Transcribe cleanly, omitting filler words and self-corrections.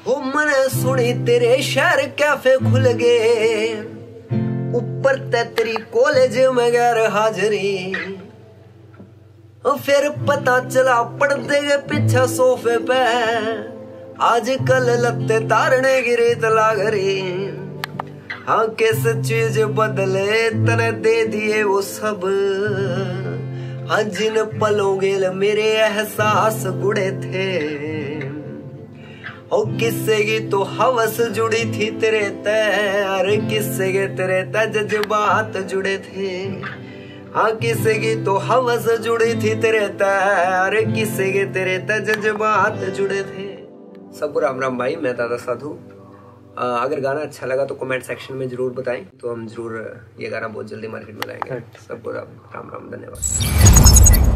हो मैंने सुनी तेरे शहर कैफे खुल गए, ऊपर तेरी कॉलेज में गैर हाजरी। फिर पता चला पर्दे के पीछे सोफे पे आजकल लत्ते तारने की रीत लाग रही। हाँ किस चीज बदले तने दे दिए वो सब, हाँ जिन पलों गेल मेरे एहसास गुड़े थे। ओ किस्से की तो हवस जुड़ी थी तेरे तय, अरे किस्से के तेरे तय जज्बात जुड़े थे। हाँ किस्से की तो हवस जुड़ी थी तेरे तय, अरे किस्से के तेरे तय जज्बात जुड़े थे। सबको राम राम भाई, मैं दादा साधु। अगर गाना अच्छा लगा तो कमेंट सेक्शन में जरूर बताएं, तो हम जरूर ये गाना बहुत जल्दी मार्केट में लाएंगे। सबको राम राम, धन्यवाद।